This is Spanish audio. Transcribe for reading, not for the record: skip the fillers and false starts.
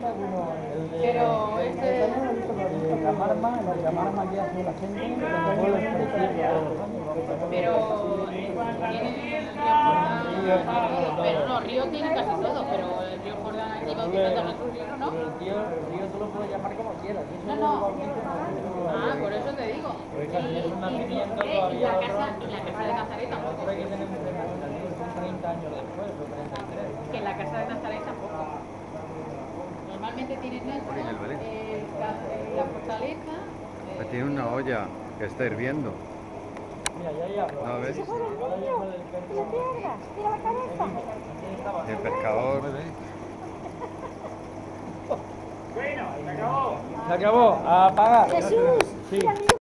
Pero este... La Marma que hace la gente, pero tiene pero no, Río tiene casi todo, pero el Río Jordán aquí bautizando a nuestro río, ¿no? Pero el tío tú lo puedes llamar como quieras. No. Ah, por eso te digo. Y la casa de Nazaret tampoco. Que tenemos 30 años después, o 33. Que en la casa de Nazaret tampoco. Normalmente tienen esto, la fortaleza. Pues tiene una olla que está hirviendo. Mira, ya. ¿No ves? ¡Se fuera el niño! ¡Tira piedras! ¡Tira la cabeza! El pescador. Bueno, se acabó. Se acabó. Apaga. ¡Jesús! Sí. ¡Tira al niño!